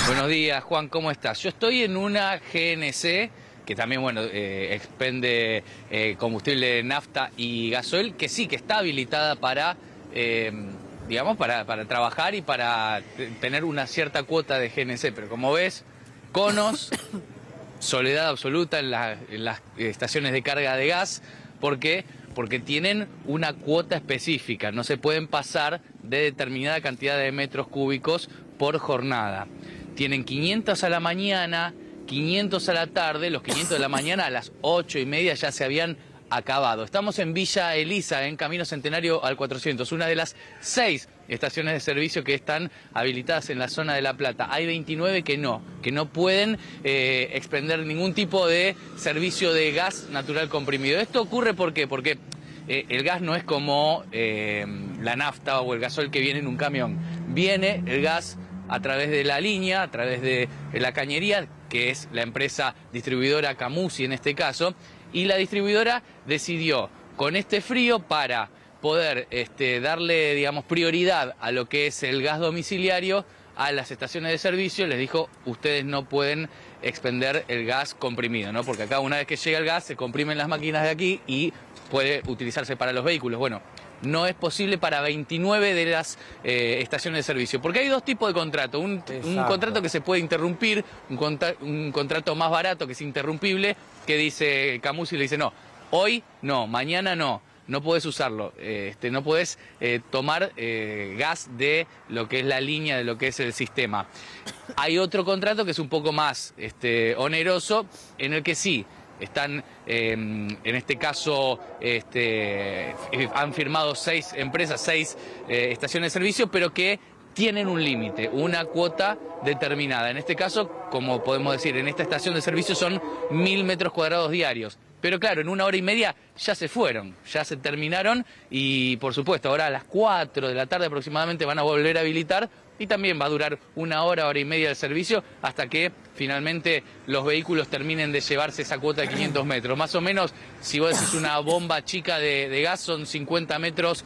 Buenos días, Juan, ¿cómo estás? Yo estoy en una GNC que también, bueno, expende combustible de nafta y gasoil, que sí, que está habilitada para, digamos, para trabajar y para tener una cierta cuota de GNC, pero como ves, conos, soledad absoluta en las estaciones de carga de gas. ¿Por qué? Porque tienen una cuota específica, no se pueden pasar de determinada cantidad de metros cúbicos por jornada. Tienen 500 a la mañana, 500 a la tarde, los 500 de la mañana a las 8:30 ya se habían acabado. Estamos en Villa Elisa, en Camino Centenario al 400, una de las 6 estaciones de servicio que están habilitadas en la zona de La Plata. Hay 29 que no pueden expender ningún tipo de servicio de gas natural comprimido. ¿Esto ocurre por qué? Porque el gas no es como la nafta o el gasoil que viene en un camión. Viene el gas a través de la línea, a través de la cañería, que es la empresa distribuidora Camusi en este caso, y la distribuidora decidió, con este frío, para poder darle, digamos, prioridad a lo que es el gas domiciliario, a las estaciones de servicio, les dijo, ustedes no pueden expender el gas comprimido, ¿no? Porque acá una vez que llega el gas se comprimen las máquinas de aquí y puede utilizarse para los vehículos. Bueno, no es posible para 29 de las estaciones de servicio, porque hay dos tipos de contrato. Un contrato que se puede interrumpir, un contrato más barato que es interrumpible, que dice Camusi, le dice no, hoy no, mañana no podés usarlo, no podés tomar gas de lo que es la línea, de lo que es el sistema. Hay otro contrato que es un poco más oneroso, en el que sí, están, en este caso, han firmado 6 empresas, 6 estaciones de servicio, pero que tienen un límite, una cuota determinada. En este caso, como podemos decir, en esta estación de servicio son 1000 metros cuadrados diarios. Pero claro, en 1 hora y media ya se fueron, ya se terminaron y por supuesto ahora a las 4 de la tarde aproximadamente van a volver a habilitar y también va a durar 1 hora, hora y media el servicio hasta que finalmente los vehículos terminen de llevarse esa cuota de 500 metros. Más o menos, si vos decís una bomba chica de gas son 50 metros,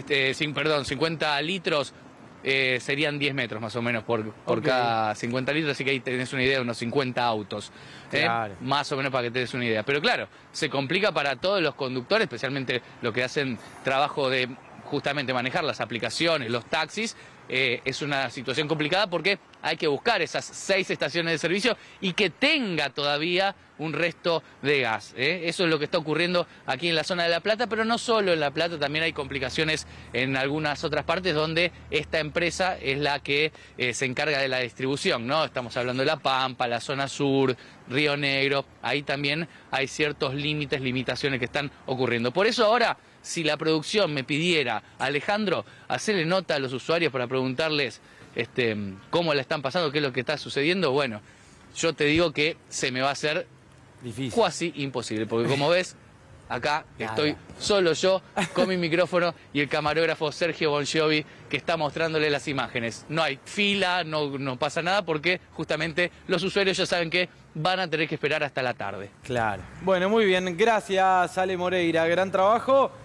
50 litros. Serían 10 metros más o menos por cada 50 litros, así que ahí tenés una idea de unos 50 autos, claro. Más o menos para que tenés una idea. Pero claro, se complica para todos los conductores, especialmente los que hacen trabajo de justamente manejar las aplicaciones, los taxis. Es una situación complicada porque hay que buscar esas 6 estaciones de servicio y que tenga todavía un resto de gas. Eso es lo que está ocurriendo aquí en la zona de La Plata, pero no solo en La Plata, también hay complicaciones en algunas otras partes donde esta empresa es la que se encarga de la distribución, ¿no? Estamos hablando de La Pampa, la zona sur, Río Negro, ahí también hay ciertos límites, limitaciones que están ocurriendo. Por eso ahora, si la producción me pidiera, Alejandro, hacerle nota a los usuarios para preguntarles cómo la están pasando, qué es lo que está sucediendo, bueno, yo te digo que se me va a hacer difícil, cuasi imposible, porque como ves, acá estoy solo yo con mi micrófono y el camarógrafo Sergio Bongiovi que está mostrándole las imágenes. No hay fila, no pasa nada porque justamente los usuarios ya saben que van a tener que esperar hasta la tarde. Claro. Bueno, muy bien. Gracias, Ale Moreira. Gran trabajo.